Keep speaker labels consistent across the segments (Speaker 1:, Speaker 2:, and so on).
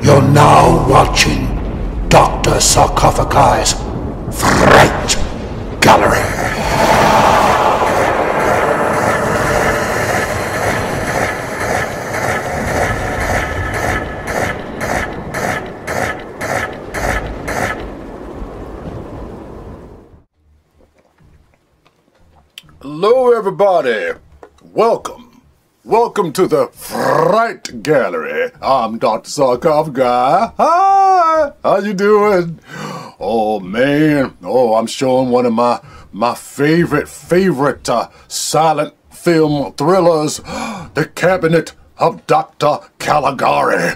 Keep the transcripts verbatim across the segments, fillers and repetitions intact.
Speaker 1: You're now watching Doctor Sarcophagi Fright Gallery.
Speaker 2: Hello, everybody. Welcome. Welcome to the Fright Gallery. I'm Doctor Sarcophagi. Hi. How you doing? Oh, man. Oh, I'm showing one of my my favorite, favorite uh, silent film thrillers, The Cabinet of Doctor Caligari.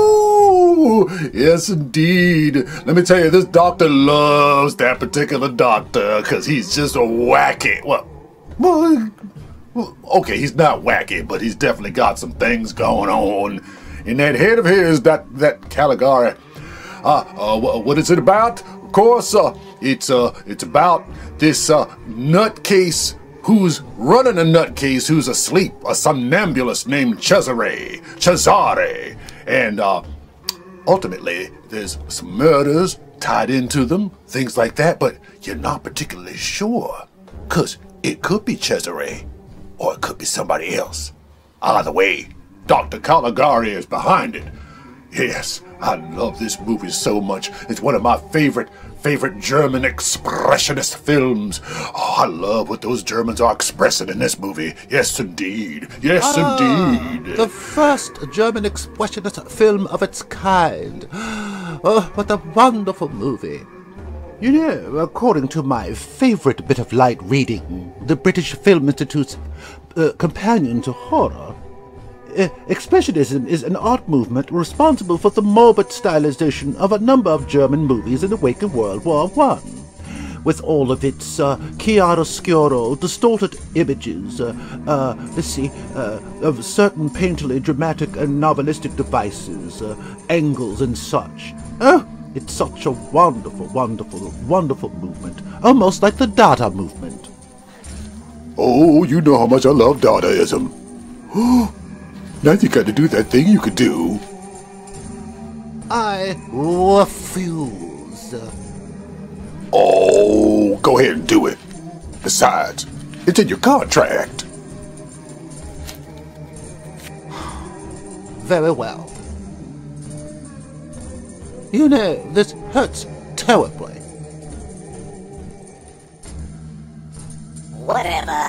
Speaker 2: Woo! Yes, indeed. Let me tell you, this doctor loves that particular doctor because he's just a wacky. Well, well, well, okay, he's not wacky, but he's definitely got some things going on in that head of his, that that Caligari. Uh, uh, what is it about? Of course, uh, it's uh, it's about this uh, nutcase who's running a nutcase who's asleep, a somnambulist named Cesare, Cesare, and uh, ultimately there's some murders tied into them, things like that, but you're not particularly sure, cause it could be Cesare, or it could be somebody else. Either way, Doctor Caligari is behind it. Yes, I love this movie so much. It's one of my favorite, favorite German expressionist films. Oh, I love what those Germans are expressing in this movie. Yes, indeed. Yes,
Speaker 3: ah,
Speaker 2: indeed.
Speaker 3: The first German expressionist film of its kind. Oh, what a wonderful movie. You know, according to my favorite bit of light reading, the British Film Institute's uh, companion to horror, uh, Expressionism is an art movement responsible for the morbid stylization of a number of German movies in the wake of World War One, with all of its uh, chiaroscuro, distorted images, uh, uh, let's see, uh, of certain painterly, dramatic, and novelistic devices, uh, angles, and such. Oh, it's such a wonderful, wonderful, wonderful movement, almost like the Dada movement.
Speaker 2: Oh, you know how much I love Dadaism. Now you got to do that thing you could do.
Speaker 3: I refuse.
Speaker 2: Oh, go ahead and do it. Besides, it's in your contract.
Speaker 3: Very well. You know, this hurts terribly.
Speaker 4: Whatever.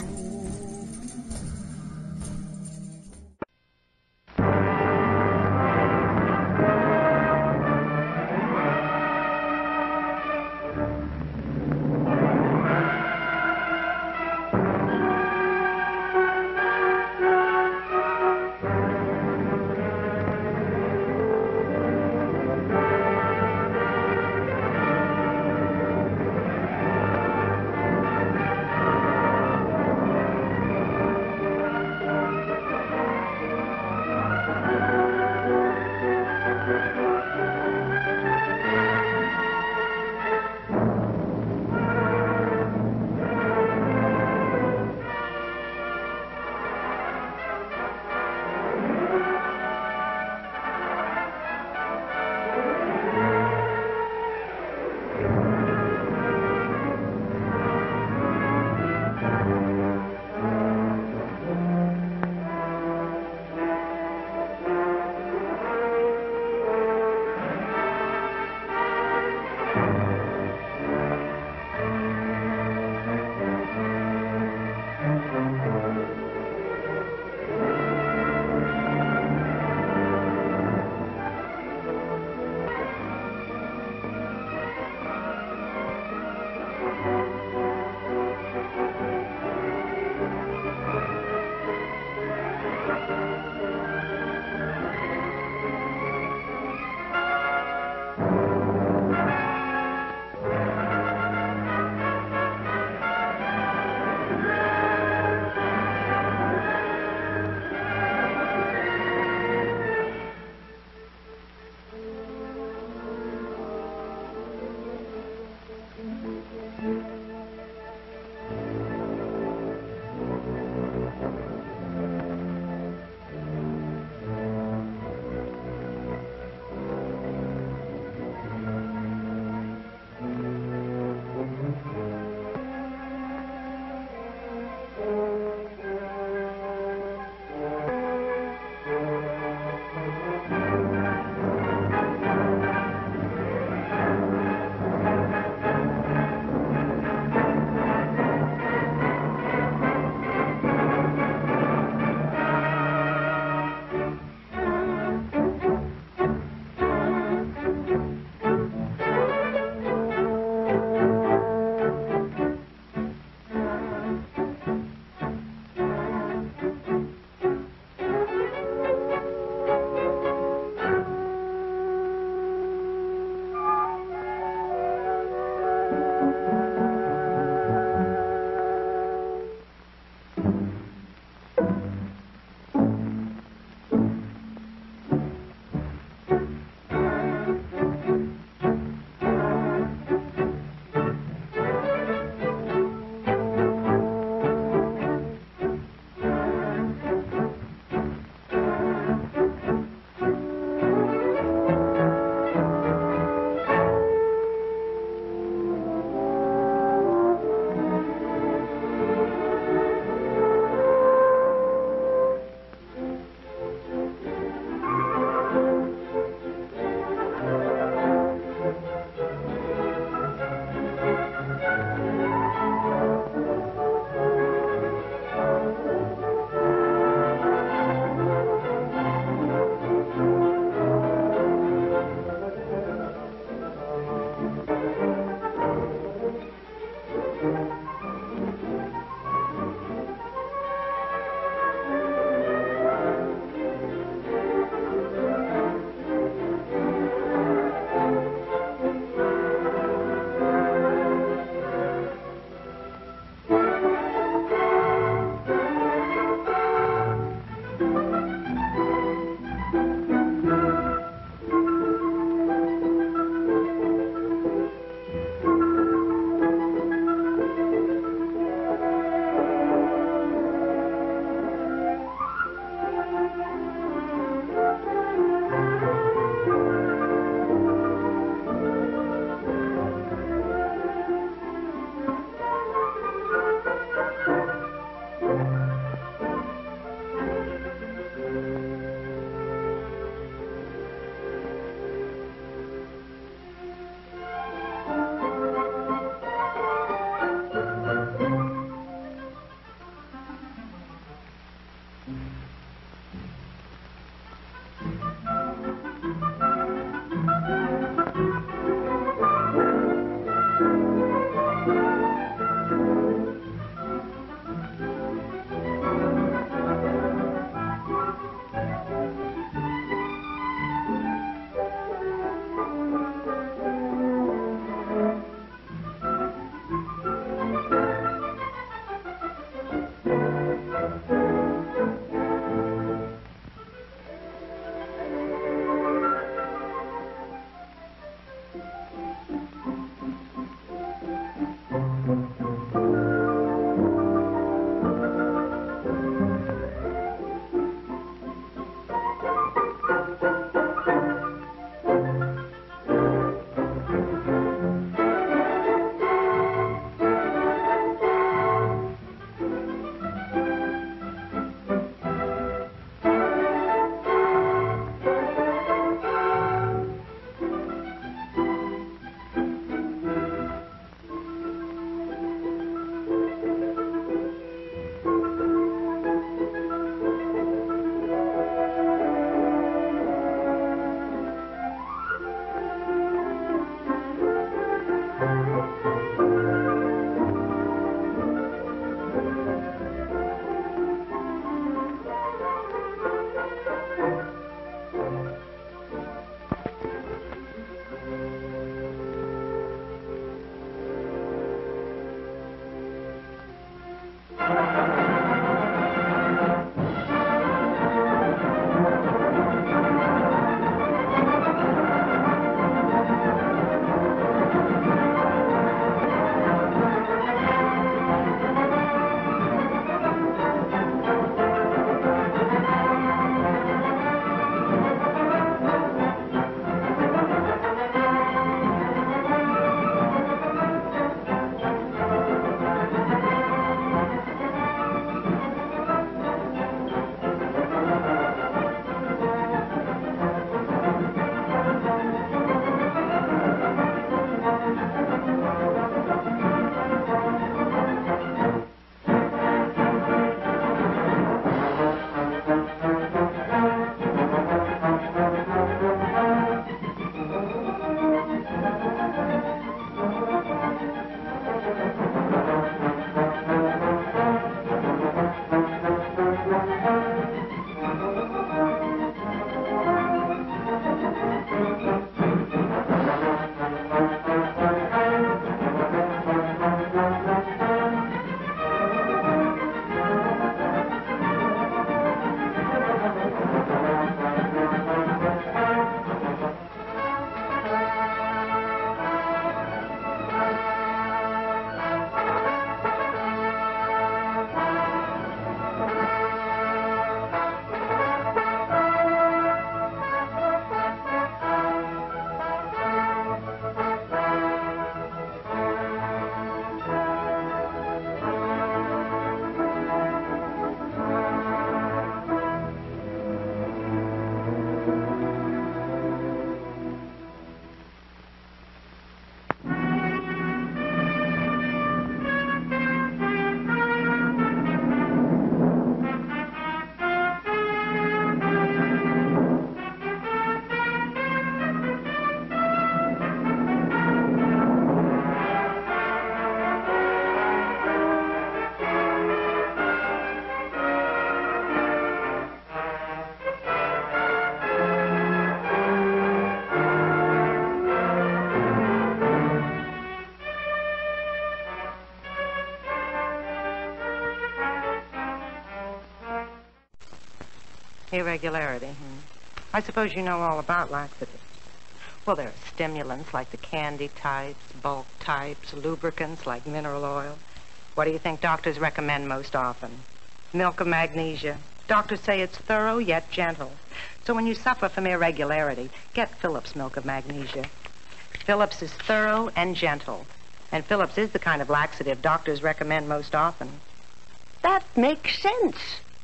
Speaker 4: Irregularity, hmm. I suppose you know all about laxatives. Well, there are stimulants like the candy types, bulk types, lubricants like mineral oil. What do you think doctors recommend most often? Milk of magnesia. Doctors say it's thorough yet gentle. So when you suffer from irregularity, get Phillips Milk of Magnesia. Phillips is thorough and gentle. And Phillips is the kind of laxative doctors recommend most often. That makes sense.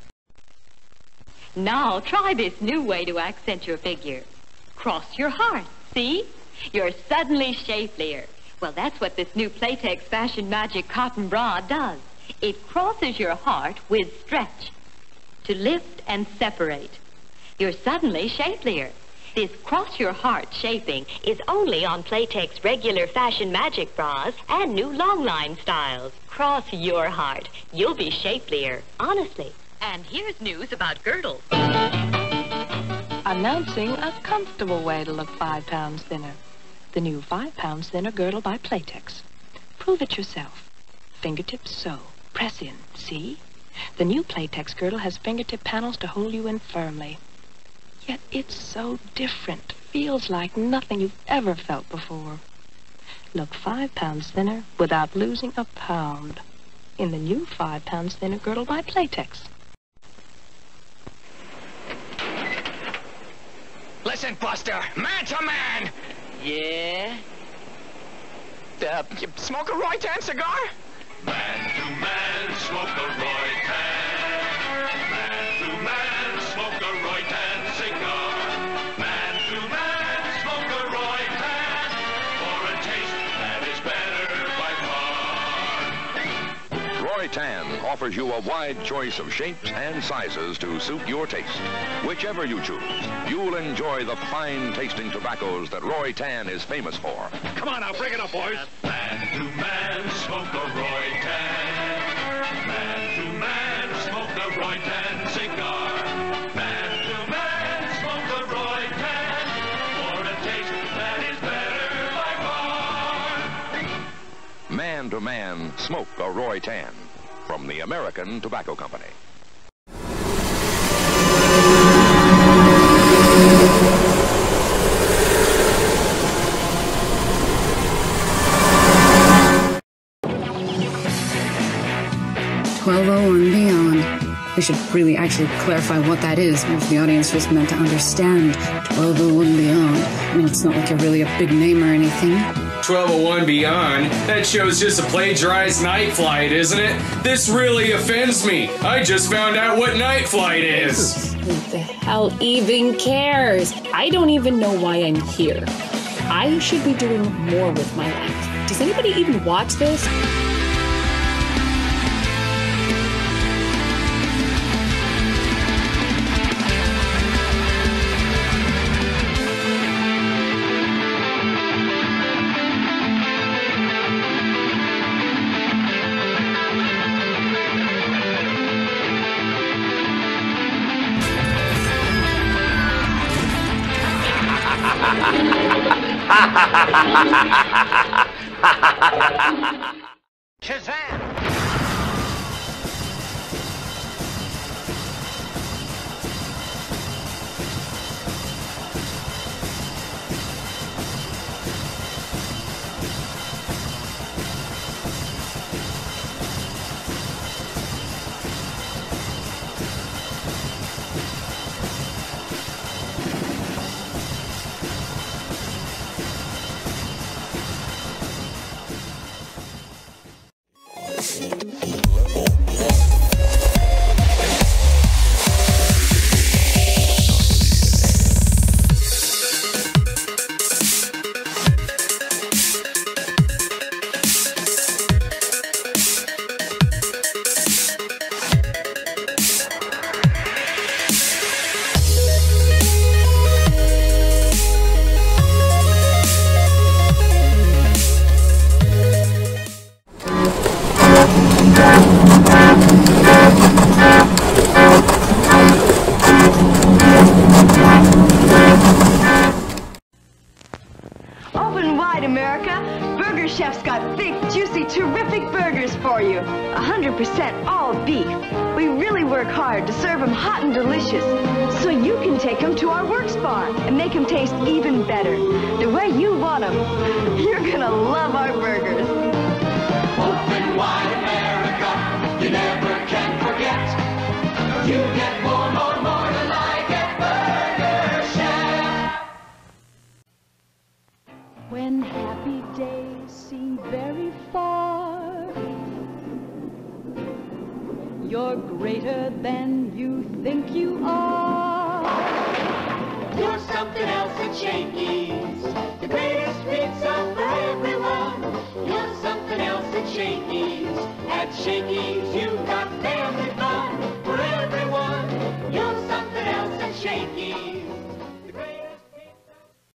Speaker 5: Now try this new way to accent your figure. Cross your heart, see? You're suddenly shapelier. Well, that's what this new Playtex Fashion Magic Cotton Bra does. It crosses your heart with stretch to lift and separate. You're suddenly shapelier. This cross your heart shaping is only on Playtex regular Fashion Magic bras and new long line styles. Cross your heart. You'll be shapelier, honestly. And here's news about girdles.
Speaker 6: Announcing a comfortable way to look five pounds thinner. The new five pounds thinner girdle by Playtex. Prove it yourself. Fingertips so. Press in. See? The new Playtex girdle has fingertip panels to hold you in firmly. Yet it's so different. Feels like nothing you've ever felt before. Look five pounds thinner without losing a pound. In the new five pounds thinner girdle by Playtex.
Speaker 7: Listen, Buster, man to man. Yeah? Uh, you smoke a Roy-Tan cigar?
Speaker 8: Man to man, smoke a Roy-Tan. Man to man, smoke a Roy-Tan cigar. Man to man, smoke a Roy-Tan. For a taste that is better by far.
Speaker 9: Roy-Tan offers you a wide choice of shapes and sizes to suit your taste. Whichever you choose, you'll enjoy the fine-tasting tobaccos that Roy-Tan is famous for.
Speaker 8: Come on now, bring it up, boys. Man to man, smoke a Roy-Tan. Man to man, smoke a Roy-Tan cigar. Man to man, smoke a Roy-Tan. For a taste that is better by far.
Speaker 9: Man to man, smoke a Roy-Tan from the American Tobacco Company.
Speaker 10: twelve oh one Beyond. We should really actually clarify what that is, if the audience was meant to understand twelve oh one Beyond. I mean, it's not like you're really a big name or anything.
Speaker 11: twelve oh one Beyond? That show's just a plagiarized Night Flight, isn't it? This really offends me. I just found out what Night Flight is.
Speaker 12: Who the hell even cares? I don't even know why I'm here. I should be doing more with my life. Does anybody even watch this?
Speaker 7: Shazam!
Speaker 13: right, America. Burger Chef's got thick, juicy, terrific burgers for you. one hundred percent all beef. We really work hard to serve them hot and delicious, so you can take them to our works bar and make them taste even better, the way you want them. You're gonna love our burgers.
Speaker 8: Open wide America, you never can forget. You get more, more, more to like at Burger Chef.
Speaker 14: When happy days seem very far, you're greater than you think you are.
Speaker 8: You're something else at Shakey's, the greatest pizza for everyone. You're something else at Shakey's. At Shakey's, you've got family fun for everyone. You're something else at Shakey's. The greatest pizza.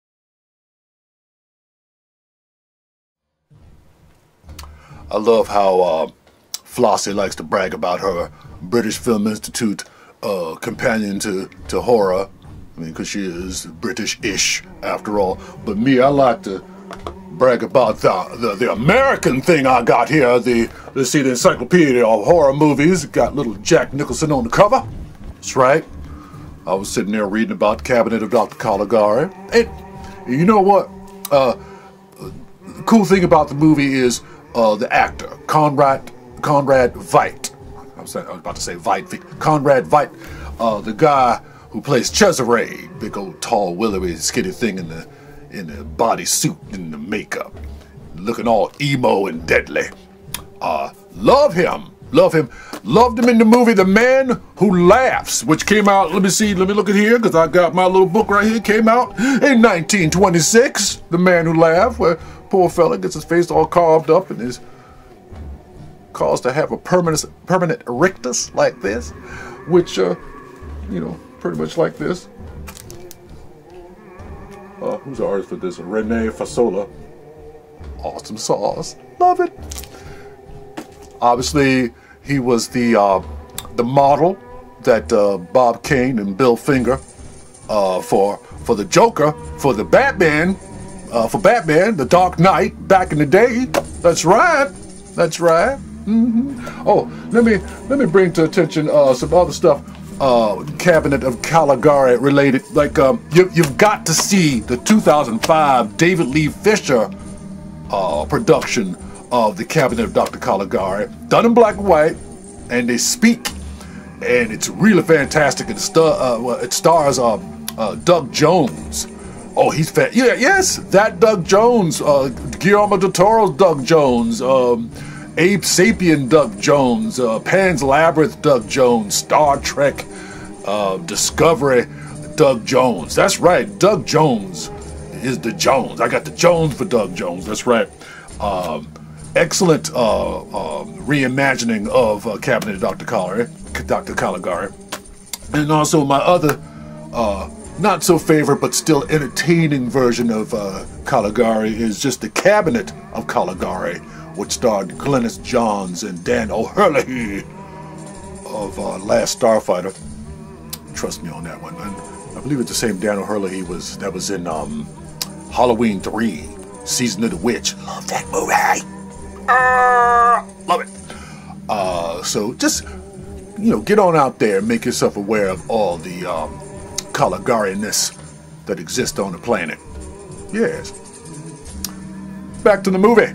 Speaker 2: I love how uh, Flossie likes to brag about her British Film Institute uh, companion to, to horror. I mean, because she is British-ish, after all. But me, I like to brag about the, the, the American thing I got here. The Let's see, the Encyclopedia of Horror Movies. Got little Jack Nicholson on the cover. That's right. I was sitting there reading about Cabinet of Doctor Caligari. And you know what? Uh, the cool thing about the movie is uh, the actor, Conrad, Conrad Veidt. I was, I was about to say Veidt. Conrad Veidt, uh, the guy who plays Cesare, big old tall, willowy, skinny thing in the in the body suit and the makeup, looking all emo and deadly. Uh, love him, love him, loved him in the movie The Man Who Laughs, which came out. Let me see, let me look at here, because I got my little book right here. Came out in nineteen twenty-six. The Man Who Laughs, where poor fella gets his face all carved up and is caused to have a permanent permanent rictus like this, which uh, you know. Pretty much like this. Uh, who's the artist for this? Rene Fasola. Awesome sauce. Love it. Obviously, he was the uh, the model that uh, Bob Kane and Bill Finger uh, for for the Joker, for the Batman, uh, for Batman, the Dark Knight back in the day. That's right. That's right. Mm-hmm. Oh, let me let me bring to attention uh, some other stuff. Uh, Cabinet of Caligari related, like um, you, you've got to see the two thousand five David Lee Fisher uh, production of the Cabinet of Doctor Caligari, done in black and white, and they speak, and it's really fantastic. It, star, uh, well, it stars uh, uh, Doug Jones. Oh, he's fat. Yeah, yes, that Doug Jones, uh, Guillermo del Toro's Doug Jones. Um, Abe Sapien Doug Jones, uh, Pan's Labyrinth Doug Jones, Star Trek uh, Discovery Doug Jones. That's right, Doug Jones is the Jones. I got the Jones for Doug Jones. That's right. Um, excellent uh, uh, reimagining of uh, Cabinet of Doctor Caligari, Doctor Caligari, and also my other uh, not so favorite but still entertaining version of uh, Caligari is just the Cabinet of Caligari, which starred Glynis Johns and Dan O'Herlihy of uh, Last Starfighter. Trust me on that one. And I believe it's the same Dan O'Herlihy was that was in um, Halloween three, Season of the Witch. Love that movie. Uh, love it. Uh, so just, you know, get on out there and make yourself aware of all the um, Caligari-ness that exists on the planet. Yes. Back to the movie.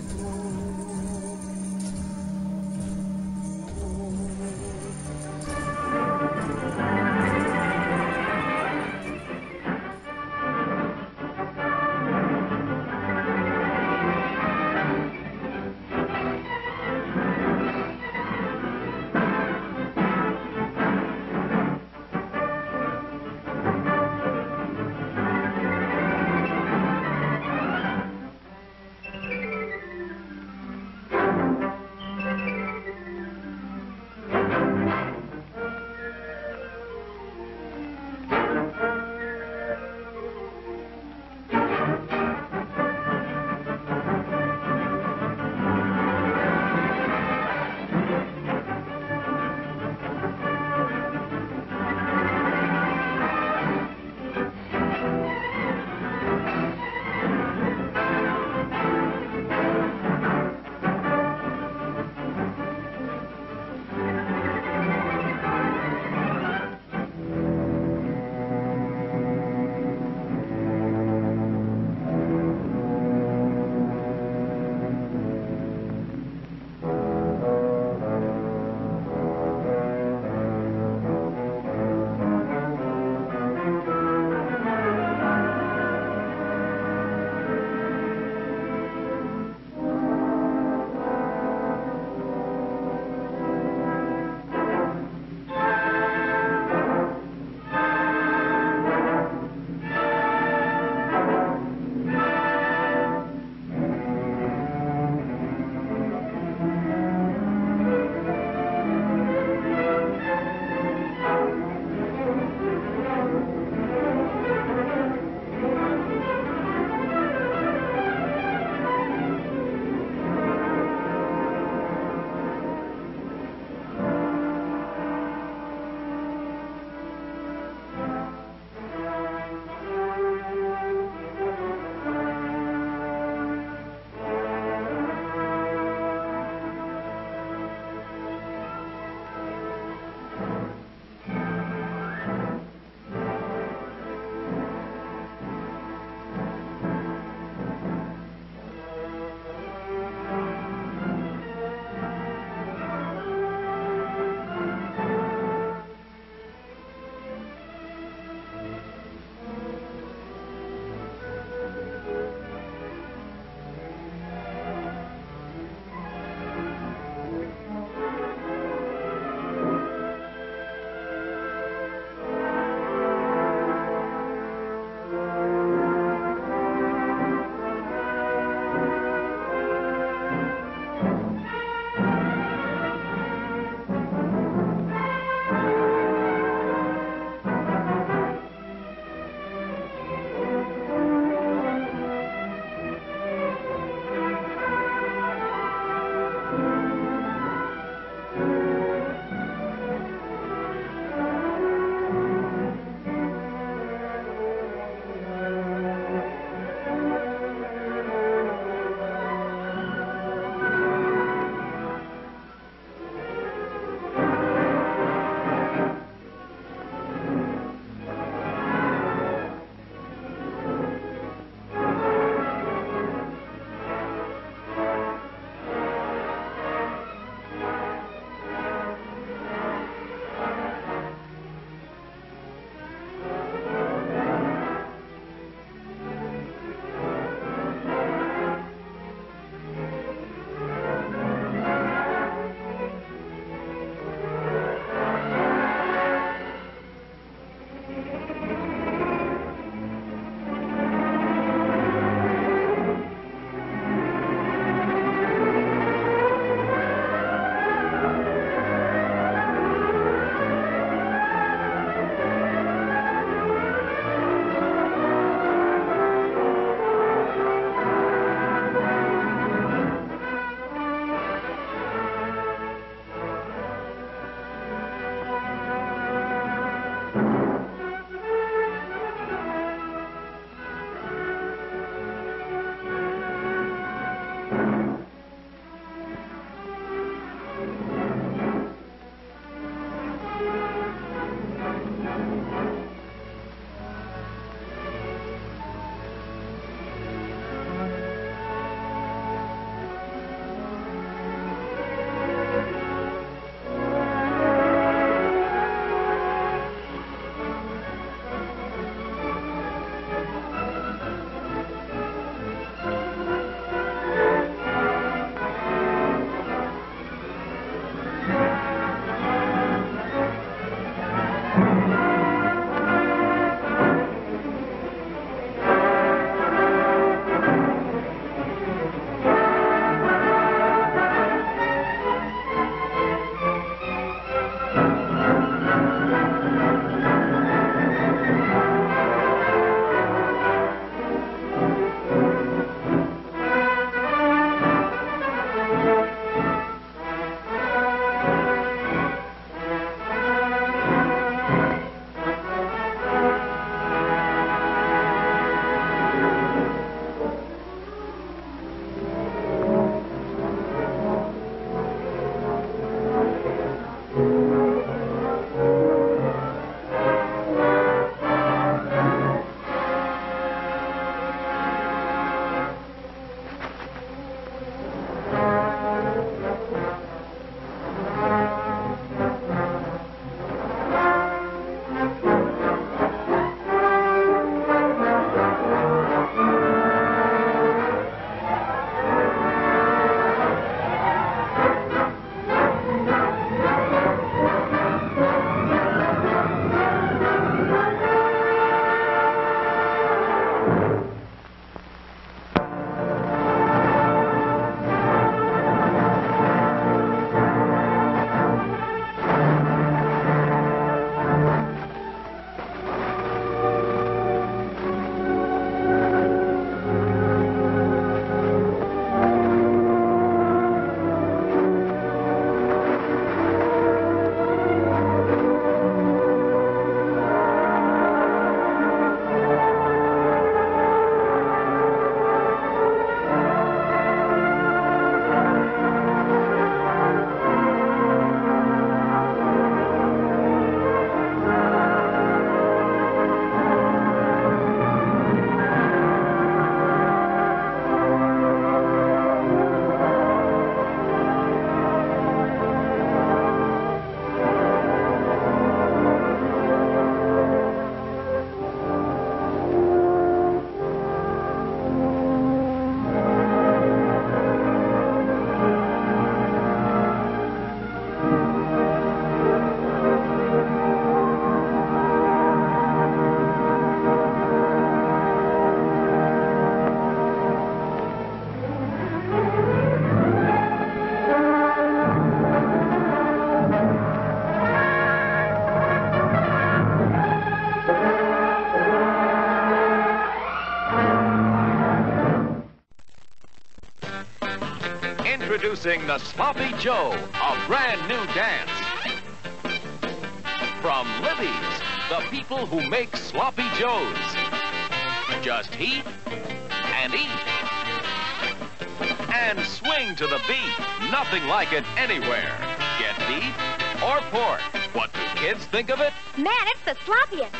Speaker 15: Introducing the Sloppy Joe, a brand new dance. From Libby's, the people who make Sloppy Joes. Just heat and eat. And swing to the beat. Nothing like it anywhere. Get beef or pork. What do kids think of it?
Speaker 16: Man, it's the sloppiest.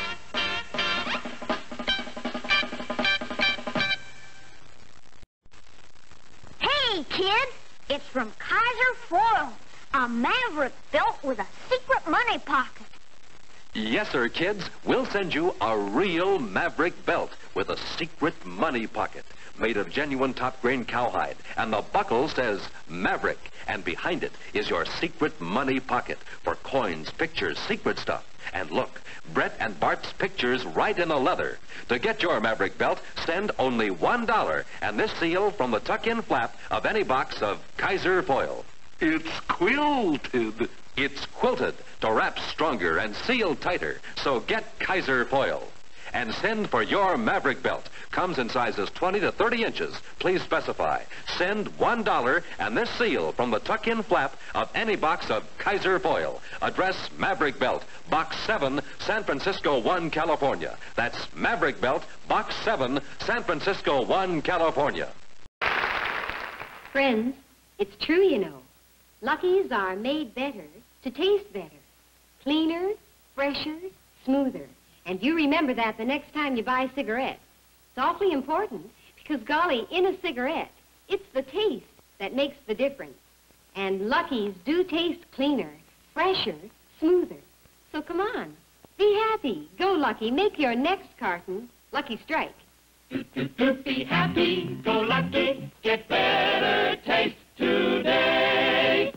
Speaker 16: Hey, kids, it's from Kaiser Foil, a Maverick belt with a secret money pocket.
Speaker 17: Yes, sir, kids. We'll send you a real Maverick belt with a secret money pocket made of genuine top-grain cowhide. And the buckle says Maverick. And behind it is your secret money pocket for coins, pictures, secret stuff. And look, Brett and Bart's pictures right in the leather. To get your Maverick belt, send only one dollar and this seal from the tuck-in flap of any box of Kaiser Foil. It's quilted. It's quilted to wrap stronger and seal tighter. So get Kaiser Foil. And send for your Maverick belt. Comes in sizes twenty to thirty inches. Please specify. Send one dollar and this seal from the tuck-in flap of any box of Kaiser Foil. Address Maverick Belt, Box seven, San Francisco one, California. That's Maverick Belt, Box seven, San Francisco one, California.
Speaker 18: Friends, it's true, you know. Lucky's are made better to taste better. Cleaner, fresher, smoother. And you remember that the next time you buy cigarettes. It's awfully important because, golly, in a cigarette, it's the taste that makes the difference. And Lucky's do taste cleaner, fresher, smoother. So come on, be happy. Go, Lucky. Make your next carton Lucky Strike.
Speaker 8: Be happy, go Lucky, get better taste today.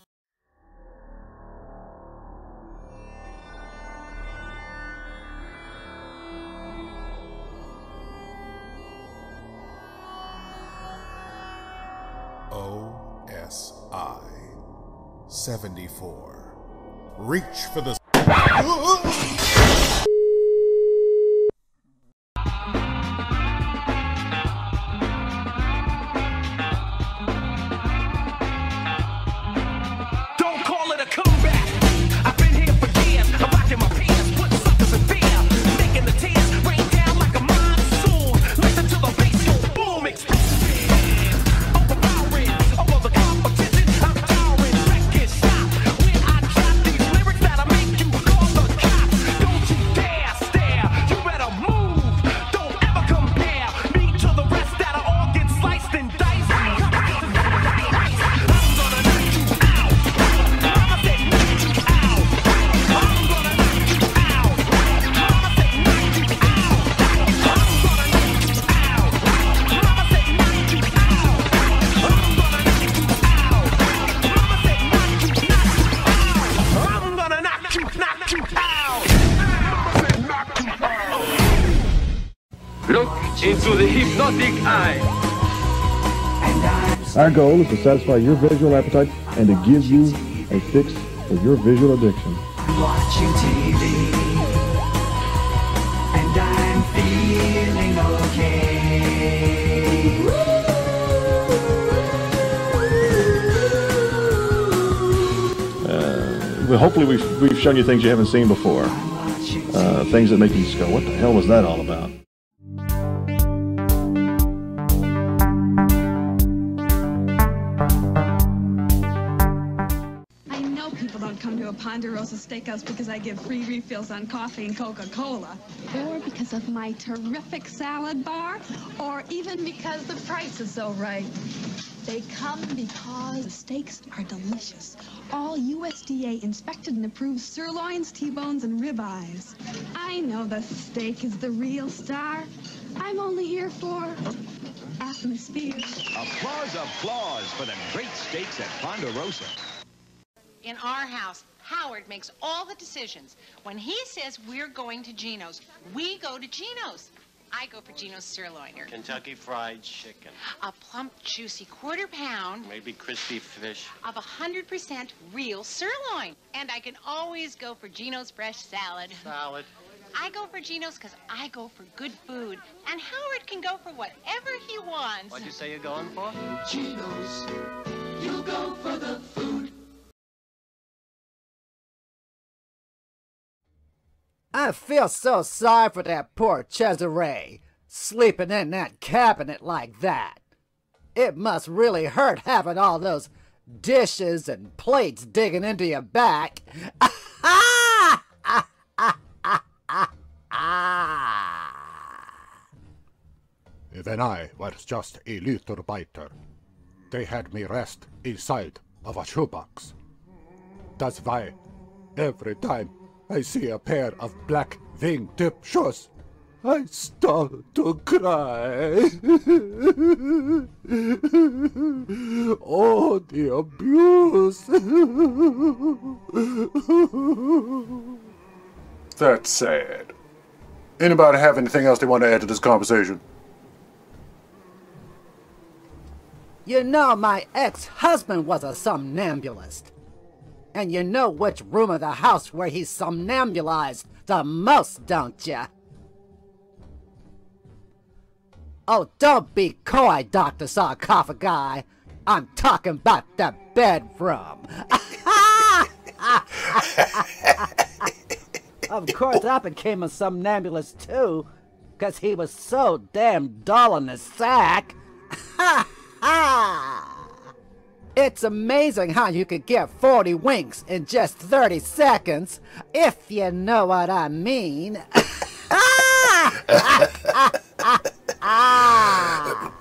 Speaker 2: O S I seventy-four. Reach for the...
Speaker 8: Don't call it a comeback. I've been here for years. I'm rocking my pants, putting suckers in fear, making the tears rain down like a monsoon. Listen to the bass go boom, explosive, overpowering, over the competition. I'm towering, wrecking shop. When I drop these lyrics that'll make you call the cops. Don't you dare stare, you better move. Don't ever compare me to the rest that'll all get sliced and diced. I'm gonna knock you out. Mama said knock you out. I'm gonna knock you out. Mama said knock you out. I'm gonna knock you out. Mama said knock you out. I'm gonna knock you out. Mama said knock you, knock you out. I'm gonna knock you, knock you out. Mama said knock you out.
Speaker 15: Look into the hypnotic eye.
Speaker 19: Our goal is to satisfy your visual appetite and to give you a fix for your visual addiction.
Speaker 8: Watching T V, and I'm feeling okay.
Speaker 19: Uh, well, hopefully we've, we've shown you things you haven't seen before. Uh, things that make you just go, what the hell was that all about?
Speaker 20: I know people don't come to a Ponderosa Steakhouse because I give free refills on coffee and Coca-Cola. Or because of my terrific salad bar. Or even because the price is so right. They come because the steaks are delicious. All U S D A inspected and approved sirloins, T-bones, and ribeyes. I know the steak is the real star. I'm only here for atmosphere.
Speaker 15: Applause, applause for the great steaks at Ponderosa.
Speaker 21: In our house, Howard makes all the decisions. When he says we're going to Gino's, we go to Gino's. I go for Gino's sirloin. Or
Speaker 22: Kentucky Fried Chicken.
Speaker 21: a plump, juicy quarter pound
Speaker 22: Maybe crispy fish.
Speaker 21: of one hundred percent real sirloin. And I can always go for Gino's fresh salad.
Speaker 22: Salad.
Speaker 21: I go for Gino's because I go for good food. And Howard can go for whatever he wants.
Speaker 22: What'd you say you're going for?
Speaker 8: Gino's, you go for the food.
Speaker 1: I feel so sorry for that poor Cesare, sleeping in that cabinet like that. It must really hurt having all those dishes and plates digging into your back.
Speaker 2: When I was just a little biter, they had me rest inside of a shoebox. That's why every time I see a pair of black wing-tip shoes, I start to cry. Oh, the abuse. That's sad. Anybody have anything else they want to add to this conversation?
Speaker 1: You know, my ex-husband was a somnambulist. And you know which room of the house where he somnambulized the most, don't you? Oh, don't be coy, Doctor Sarcophagi. I'm talking about the bedroom. Of course, I became a somnambulist too, because he was so damn dull in the sack. Ha ha! It's amazing how you could get forty winks in just thirty seconds, if you know what I mean. Ah!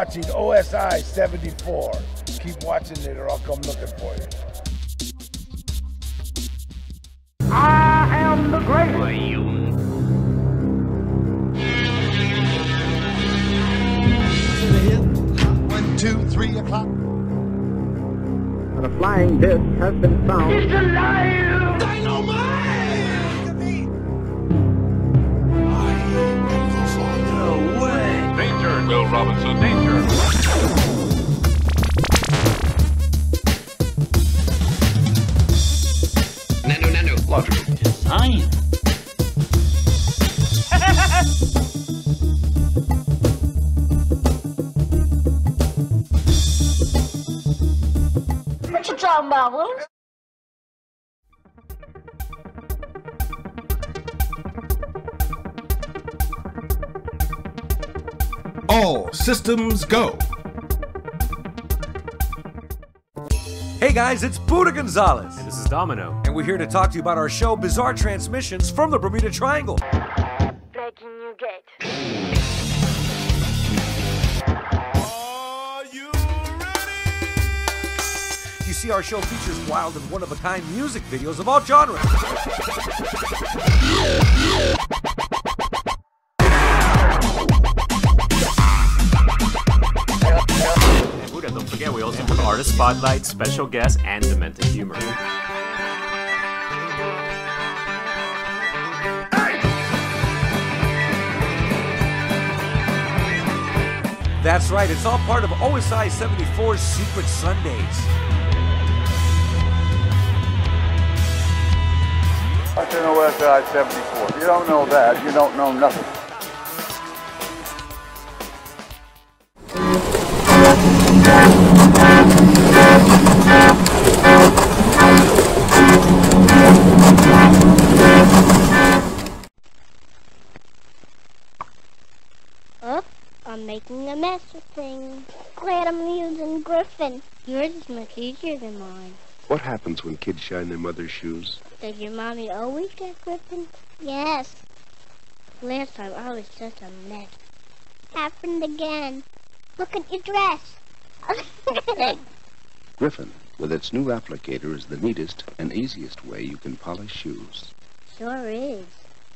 Speaker 3: watching O S I seventy-four. Keep watching it or I'll come looking for you. I am the greatest.
Speaker 8: Why, you...
Speaker 4: One, two, three o'clock.
Speaker 1: A flying disc has been found.
Speaker 8: It's alive! Dynamite! No way!
Speaker 9: Danger, Will Robinson, danger!
Speaker 8: Nano, nano.
Speaker 9: Logical.
Speaker 8: Design.
Speaker 16: What you talking about, Will?
Speaker 23: All systems go.
Speaker 24: Hey guys, it's Buddha Gonzalez.
Speaker 25: And this is Domino.
Speaker 24: And we're here to talk to you about our show, Bizarre Transmissions from the Bermuda Triangle.
Speaker 16: Breaking new gate.
Speaker 24: You see, our show features wild and one-of-a-kind music videos of all genres.
Speaker 25: And Buddha, don't forget, we also have artist spotlight, special guests, and demented humor.
Speaker 24: That's right, it's all part of O S I seventy-four's Secret Sundays.
Speaker 3: Watching O S I seventy-four. If you don't know that, you don't know nothing.
Speaker 16: Oh, I'm making a mess of things. Glad I'm using Griffin. Yours is much easier than mine.
Speaker 26: What happens when kids shine their mother's shoes?
Speaker 16: Did your mommy always get Griffin? Yes. Last time I was just a mess. Happened again. Look at your dress.
Speaker 26: Griffin, with its new applicator, is the neatest and easiest way you can polish shoes.
Speaker 16: Sure is.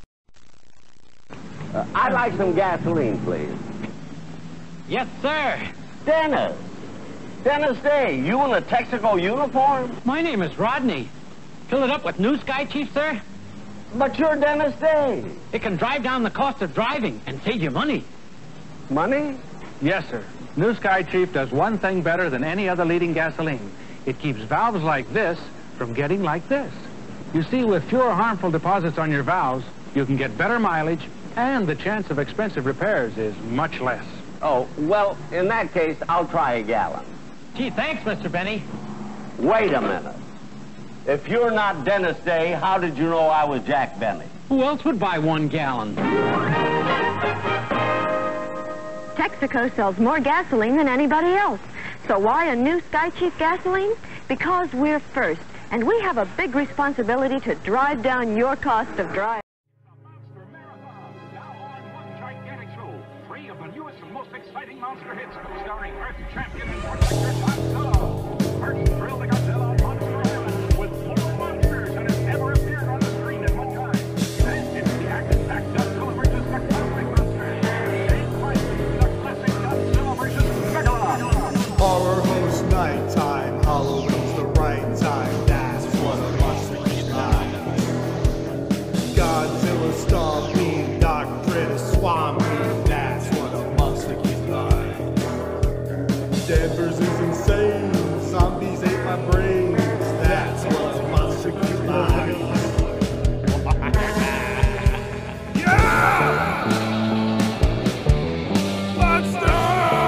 Speaker 27: Uh, I'd like some gasoline, please.
Speaker 28: Yes, sir.
Speaker 27: Dennis. Dennis Day, you in a Texaco uniform?
Speaker 28: My name is Rodney. Fill it up with New Sky, Chief, sir?
Speaker 27: But you're Dennis Day.
Speaker 28: It can drive down the cost of driving and save you money.
Speaker 27: Money?
Speaker 28: Yes, sir. New Sky, Chief, does one thing better than any other leading gasoline. It keeps valves like this from getting like this. You see, with fewer harmful deposits on your valves, you can get better mileage, and the chance of expensive repairs is much less.
Speaker 27: Oh, well, in that case, I'll try a gallon.
Speaker 28: Gee, thanks, Mister Benny.
Speaker 27: Wait a minute. If you're not Dennis Day, how did you know I was Jack Benny?
Speaker 28: Who else would buy one gallon?
Speaker 13: Texaco sells more gasoline than anybody else. So why a New Sky Chief gasoline? Because we're first, and we have a big responsibility to drive down your cost of driving.
Speaker 8: Three of the newest and most exciting monster hits, starring Earth champion and protector Tom Selleck. First, thrill the Godzilla on Monster Island with more monsters than has ever appeared on the screen at one time. Then it's the action-packed Godzilla versus the Cosmic Monsters. Same fight, the classic Godzilla versus Megalon.
Speaker 4: Horror host nighttime, Halloween's the right time. That's what a monster is like. Godzilla stomping, doctrine swamping. That's what a monster is like. Denver's is insane. Zombies ate my brains. That's what a monster is like. Yeah! Monster!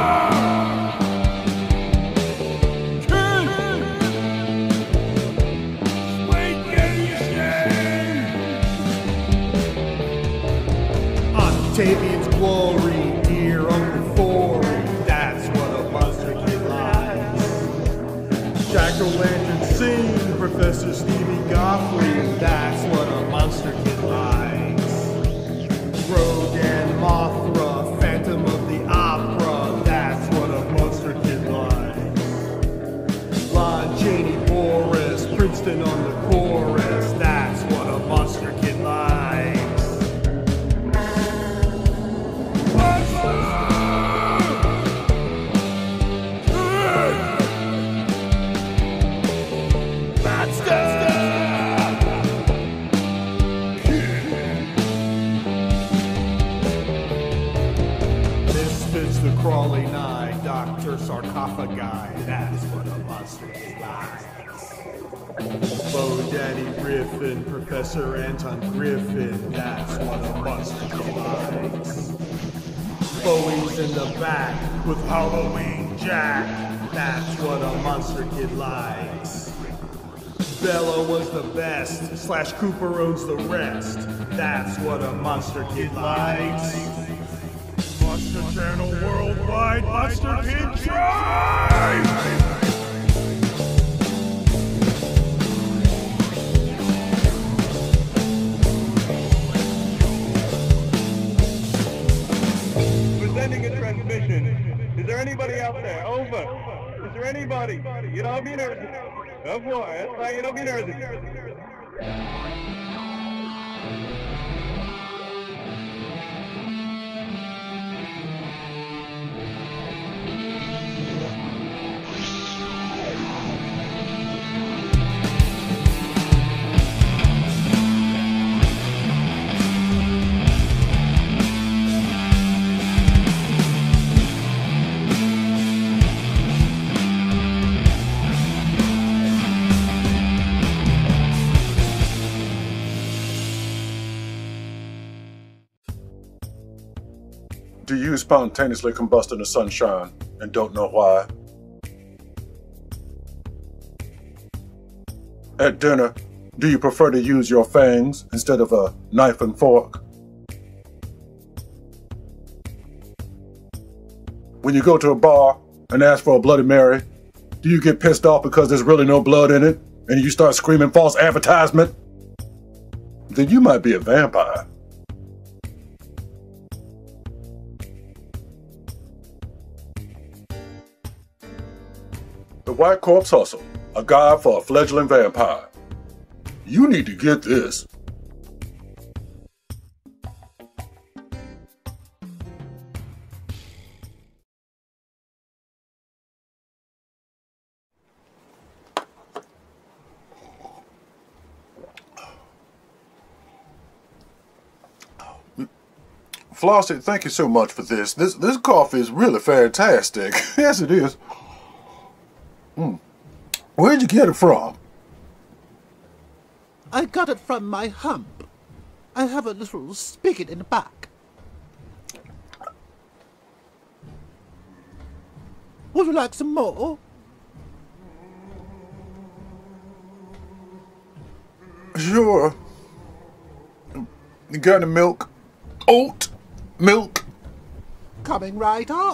Speaker 4: Octavian's glory, dear Uncle Forey, that's what a monster kid likes. Jack-o'-lantern scene, Professor Stevie Godfrey, that's what a monster kid likes. Rogue and Mothra, Phantom of the Opera, that's what a crawling nigh Doctor Sarcophagi. That's what a monster kid likes. Bo Daddy Griffin, Professor Anton Griffin. That's what a monster kid likes. Bowie's in the back with Halloween Jack. That's what a monster kid likes. Bella was the best, slash Cooper owns the rest. That's what a monster kid likes. Monster Channel Worldwide, Monster Kid Drive!
Speaker 5: Presenting a transmission. Is there anybody out there? Over. Is there anybody? You don't be nervous. Oh boy, that's right, you don't be nervous.
Speaker 2: Do you spontaneously combust in the sunshine and don't know why? At dinner, do you prefer to use your fangs instead of a knife and fork? When you go to a bar and ask for a Bloody Mary, do you get pissed off because there's really no blood in it and you start screaming false advertisement? Then you might be a vampire. The White Corpse Hustle, a guide for a fledgling vampire. You need to get this. Flossie, thank you so much for this. This this coffee is really fantastic. Yes, it is. Mm. Where'd you get it from?
Speaker 6: I got it from my hump. I have a little spigot in the back. Would you like some more?
Speaker 2: Sure. You got any milk? Oat milk?
Speaker 6: Coming right up.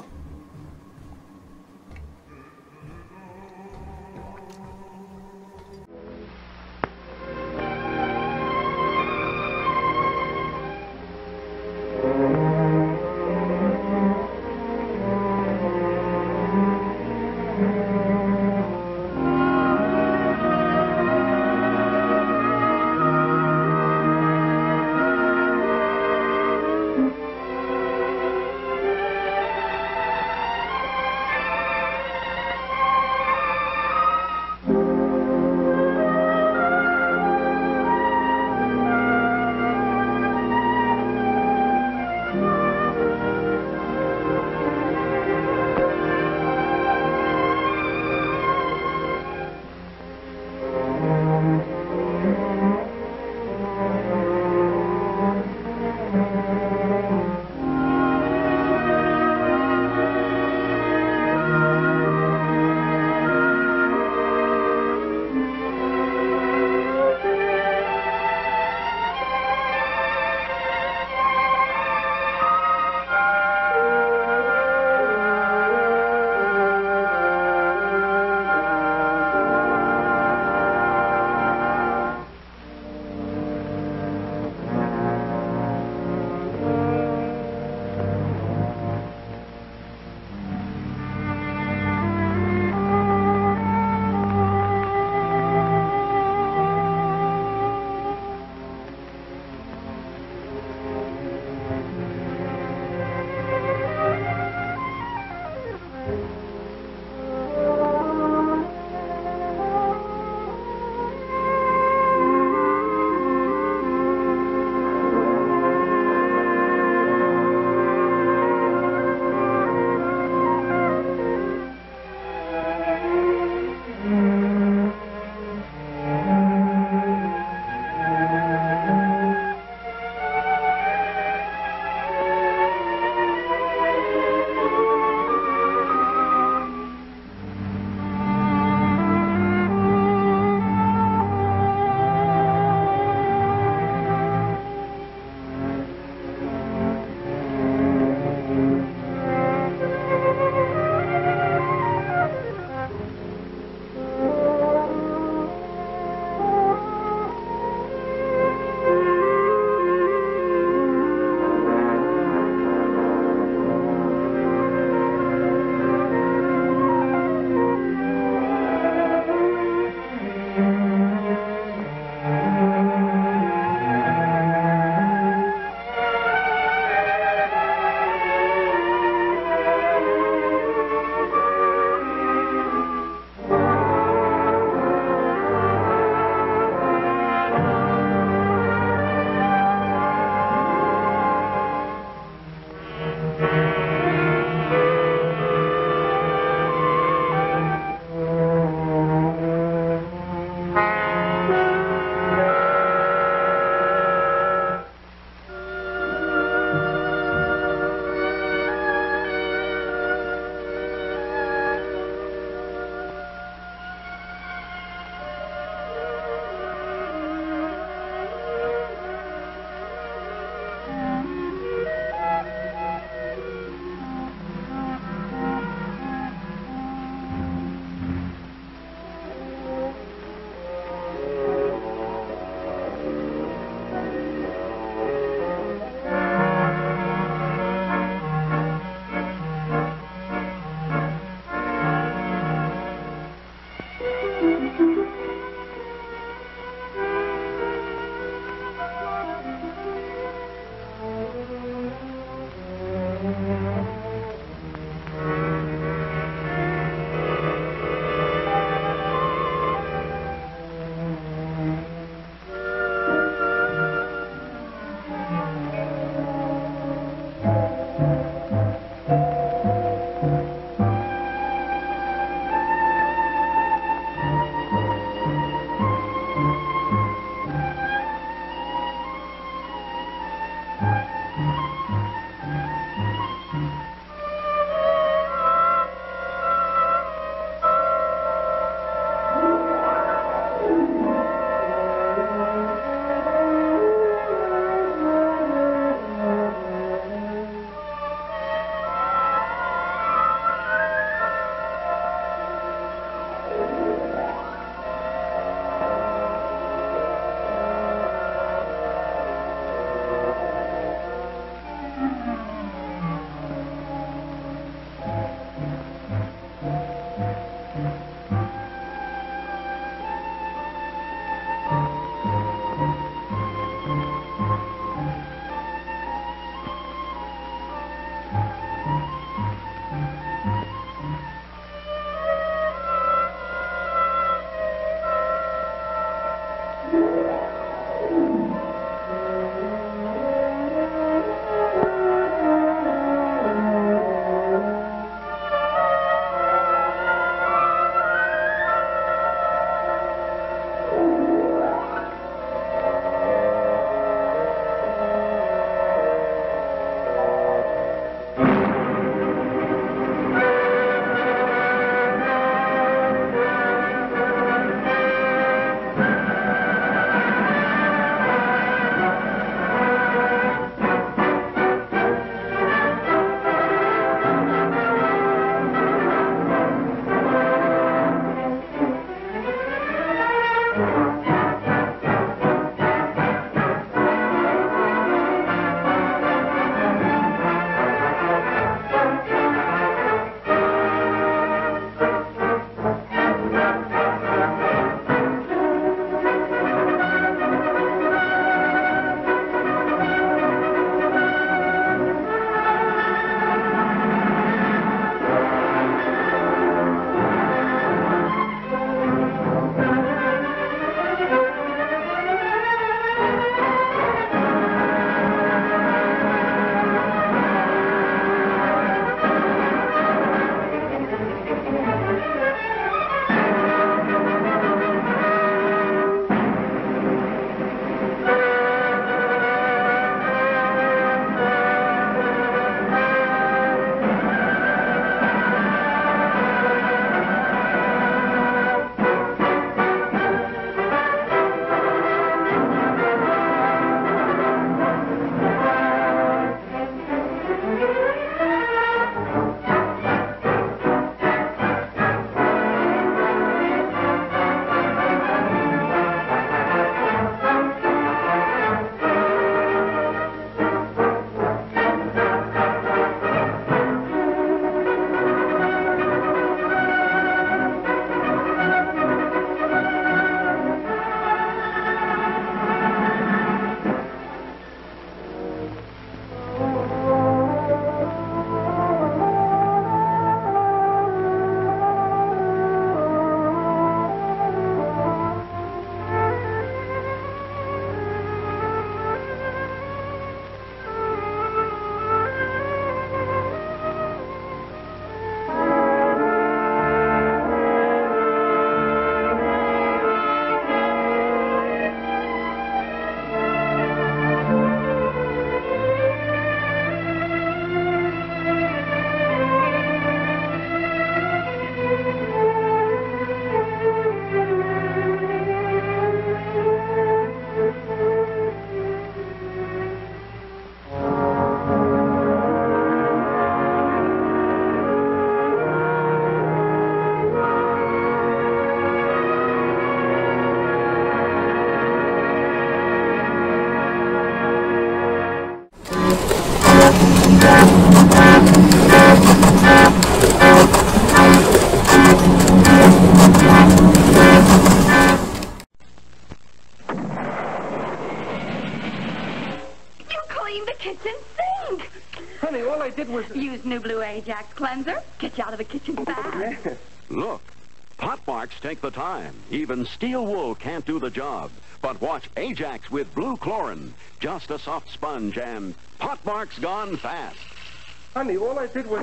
Speaker 13: Clean the kitchen sink.
Speaker 7: Honey, all I did was...
Speaker 13: Use New Blue Ajax cleanser. Get you out of the kitchen fast.
Speaker 10: Look, pot marks take the time. Even steel wool can't do the job. But watch Ajax with blue chlorine. Just a soft sponge and pot marks gone fast.
Speaker 7: Honey, all I did was...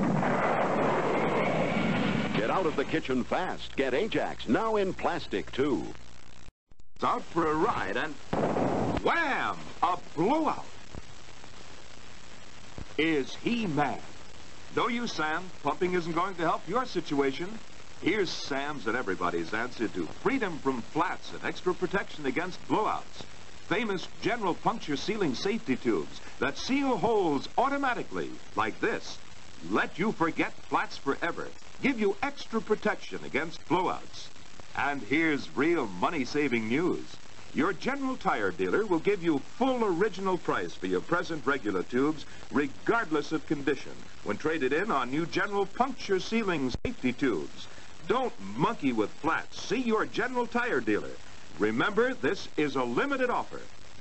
Speaker 10: Get out of the kitchen fast. Get Ajax, now in plastic, too.
Speaker 11: It's out for a ride and... Wham! A blowout. Is he mad? No use, Sam. Pumping isn't going to help your situation. Here's Sam's and everybody's answer to freedom from flats and extra protection against blowouts. Famous General Puncture Sealing Safety Tubes that seal holes automatically, like this. Let you forget flats forever. Give you extra protection against blowouts. And here's real money-saving news. Your General Tire dealer will give you full original price for your present regular tubes, regardless of condition, when traded in on new General Puncture Sealing Safety Tubes. Don't monkey with flats. See your General Tire dealer. Remember, this is a limited offer.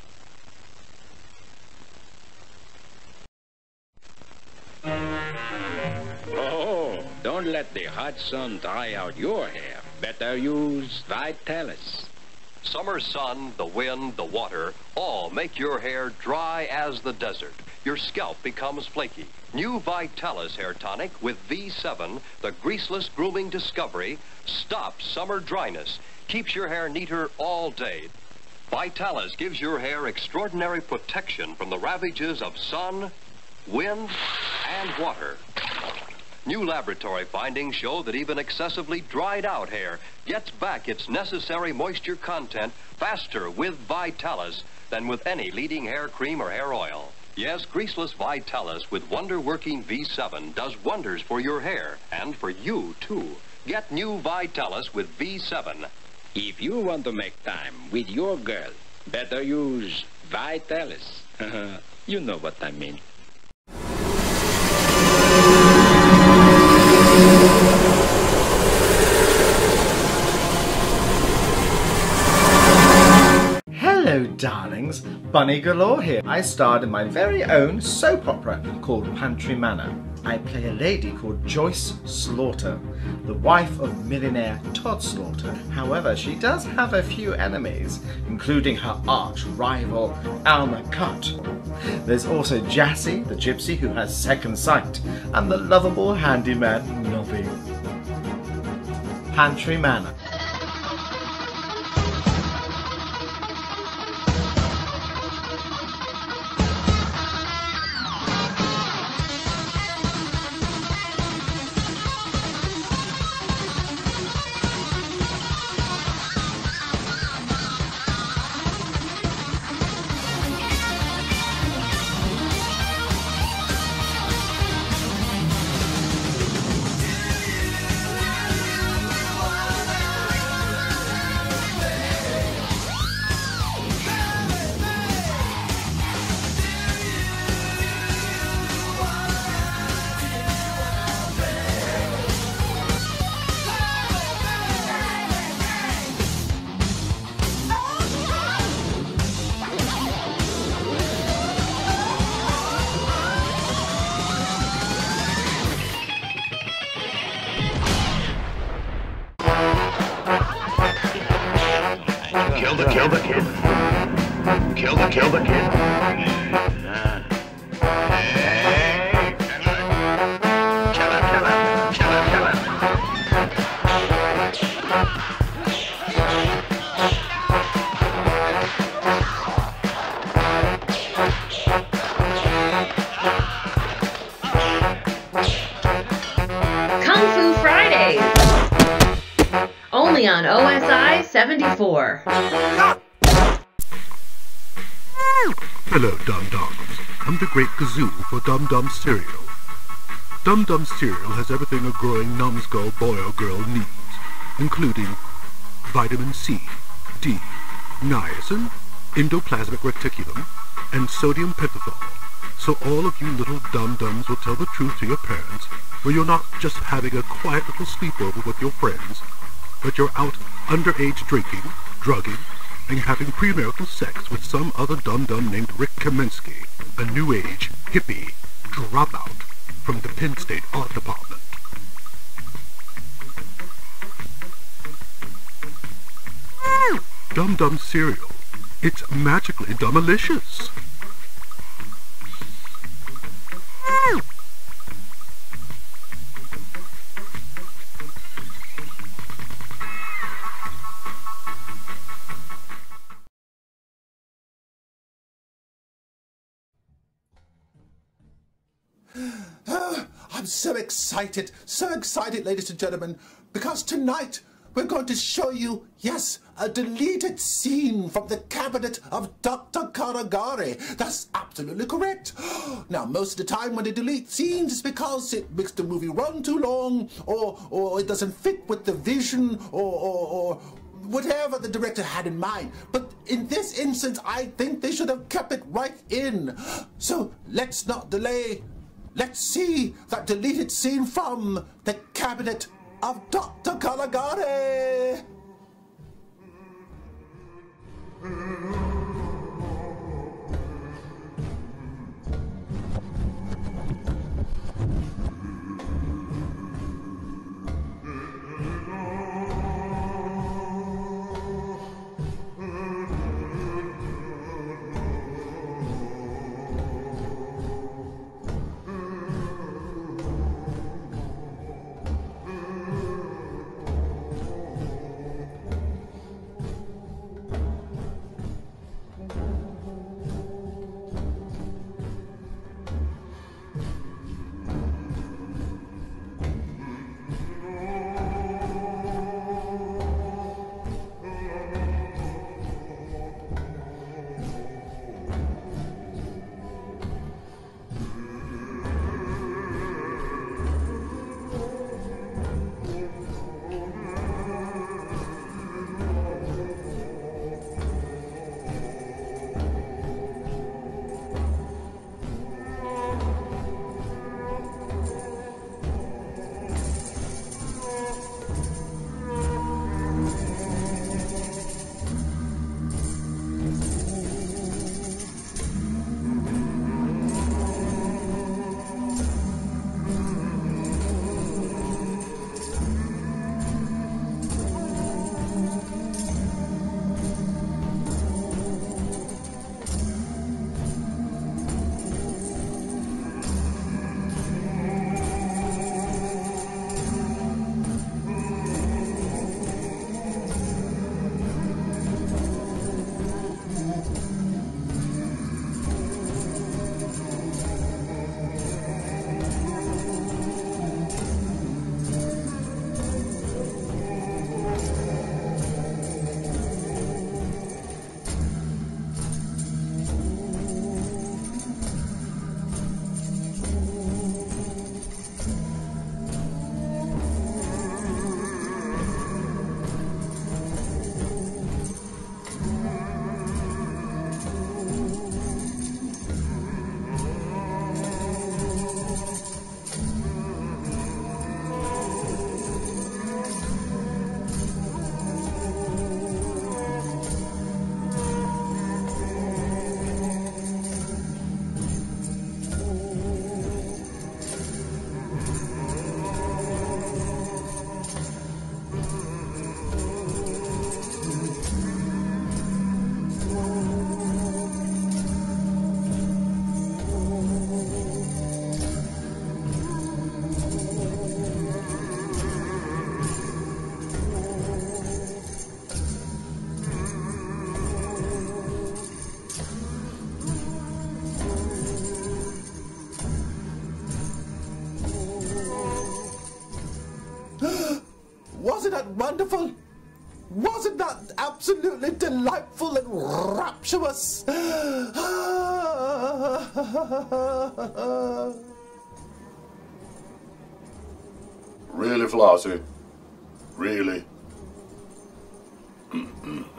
Speaker 12: Oh, don't let the hot sun dry out your hair. Better use Vitalis.
Speaker 15: Summer sun, the wind, the water, all make your hair dry as the desert. Your scalp becomes flaky. New Vitalis Hair Tonic with V seven, the greaseless grooming discovery, stops summer dryness, keeps your hair neater all day. Vitalis gives your hair extraordinary protection from the ravages of sun, wind, and water. New laboratory findings show that even excessively dried out hair gets back its necessary moisture content faster with Vitalis than with any leading hair cream or hair oil. Yes, greaseless Vitalis with wonder-working V seven does wonders for your hair and for you, too. Get new Vitalis with V seven.
Speaker 12: If you want to make time with your girl, better use Vitalis. You know what I mean.
Speaker 14: Hello, darlings. Bunny Galore here. I starred in my very own soap opera called Pantry Manor. I play a lady called Joyce Slaughter, the wife of millionaire Todd Slaughter. However, she does have a few enemies, including her arch rival, Alma Cutt. There's also Jassy, the gypsy who has second sight, and the lovable handyman, Nobby. Pantry Manor.
Speaker 8: Kill the, kill the kid. Kill the, kill the kid. Hey, kill him, kill him, kill him, kill him.
Speaker 17: Kung Fu Fridays. Only on O S I seventy-four.
Speaker 18: Hello, Dum-Dums. I'm the Great Kazoo for Dum-Dum Cereal. Dum-Dum Cereal has everything a growing numbskull boy or girl needs, including vitamin C, D, niacin, endoplasmic reticulum, and sodium pentothal. So all of you little dum-dums will tell the truth to your parents, where you're not just having a quiet little sleepover with your friends, but you're out underage drinking, drugging, and having premarital sex with some other dum-dum named Rick Kaminsky, a new age, hippie, dropout from the Penn State Art Department. Dum Dum cereal. It's magically dumalicious.
Speaker 6: Oh, I'm so excited, so excited, ladies and gentlemen, because tonight we're going to show you, yes, a deleted scene from the cabinet of Doctor Caligari. That's absolutely correct. Now, most of the time when they delete scenes, it's because it makes the movie run too long, or or it doesn't fit with the vision, or or, or whatever the director had in mind. But in this instance, I think they should have kept it right in. So let's not delay. Let's see that deleted scene from the cabinet of Doctor Caligari. Wasn't that wonderful? Wasn't that absolutely delightful and rapturous?
Speaker 2: Really, Flossie? Really?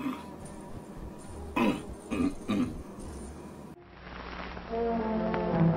Speaker 2: Mm-mm-mm. Mm-mm-mm.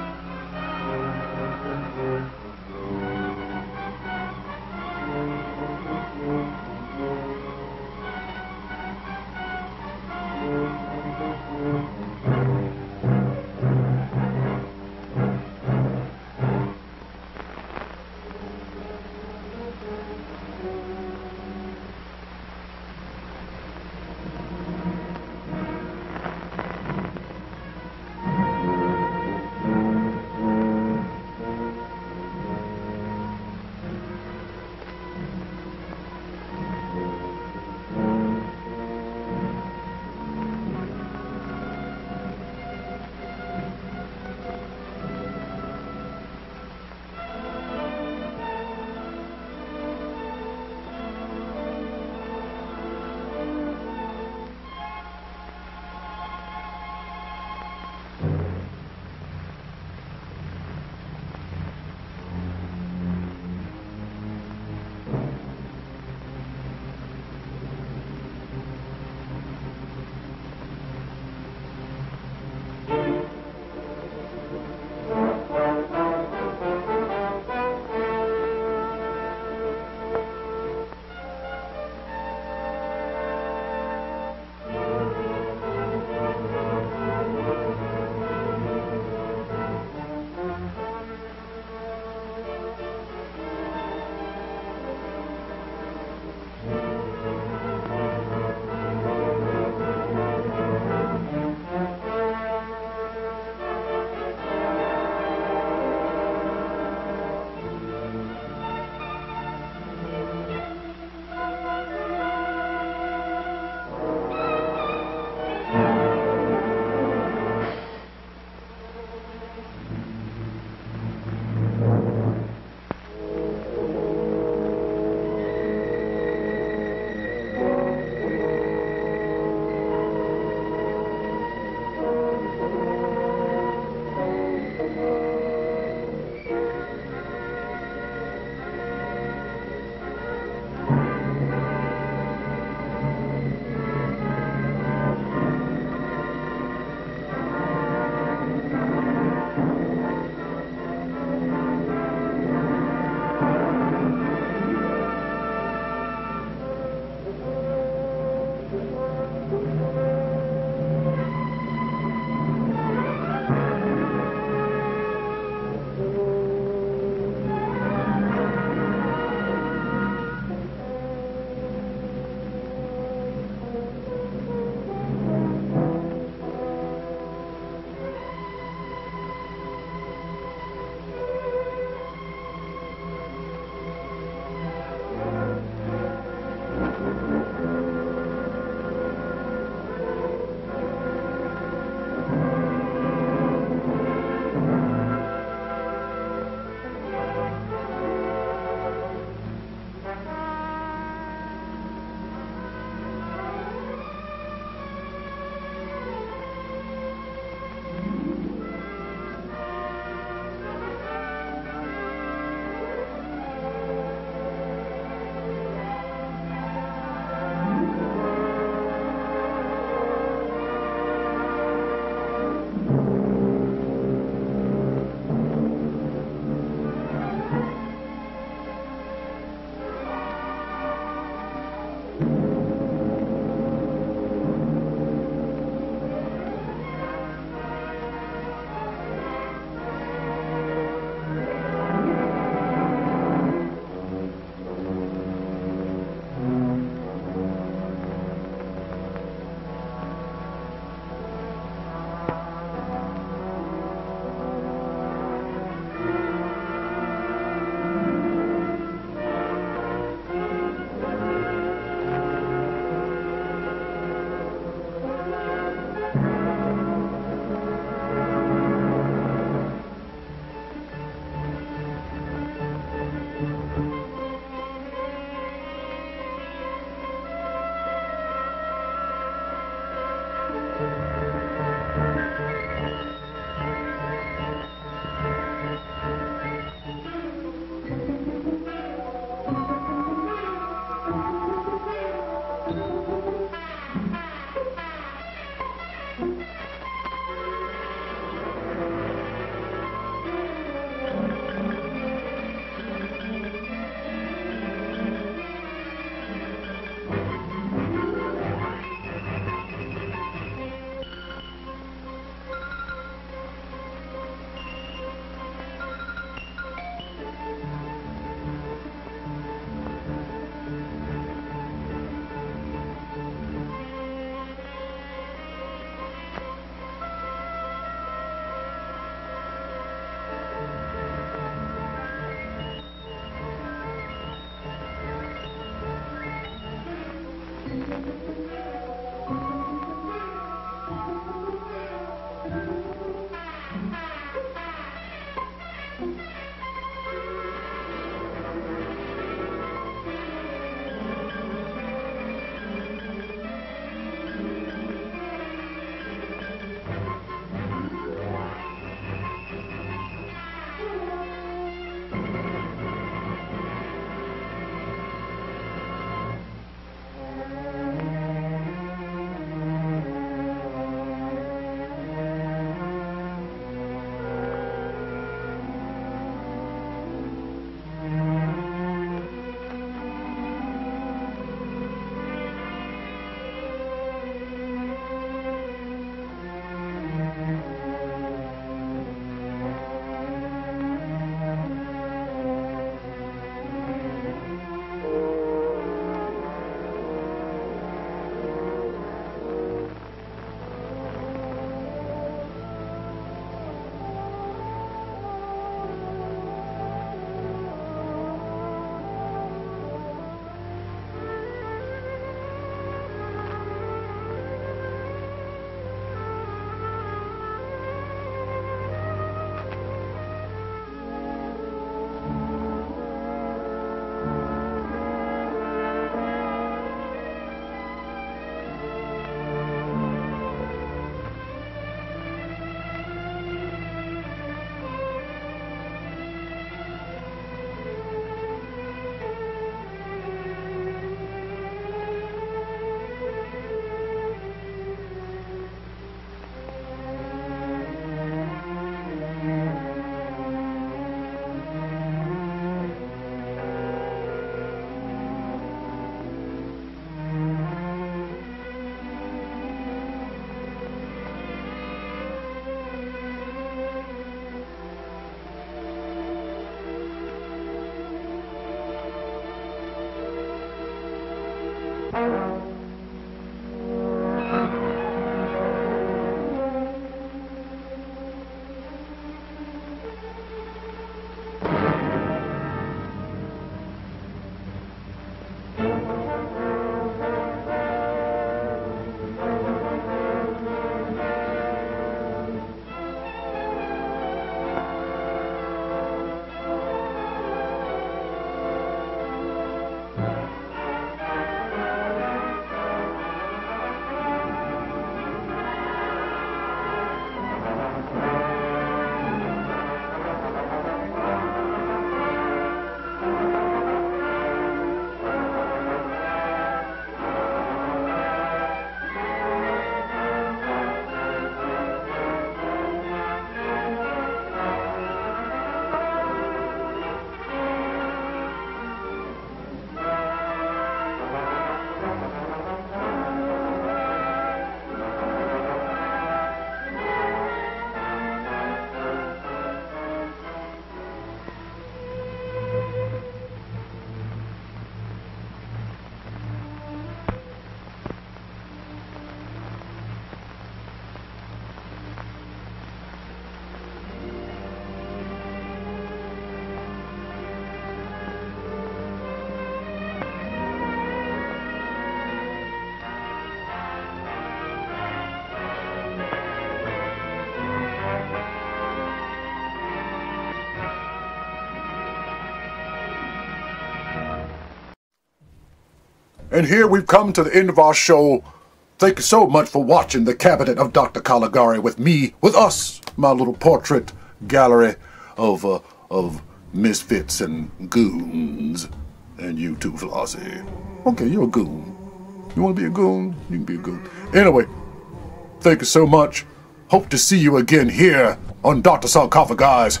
Speaker 2: And here we've come to the end of our show. Thank you so much for watching the Cabinet of Doctor Caligari with me, with us, my little portrait gallery of uh, of misfits and goons. And you too, Flossie. Okay, you're a goon. You want to be a goon? You can be a goon. Anyway, thank you so much. Hope to see you again here on Doctor Sarcophagi's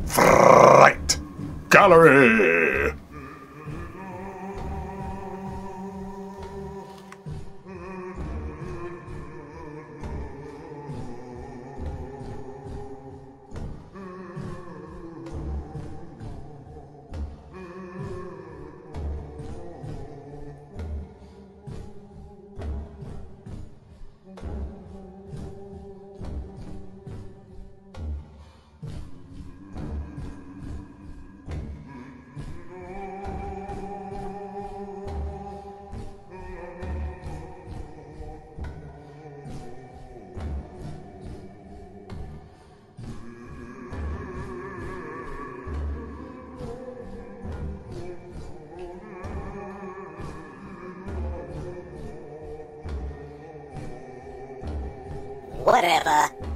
Speaker 2: Fright Gallery.
Speaker 1: Whatever.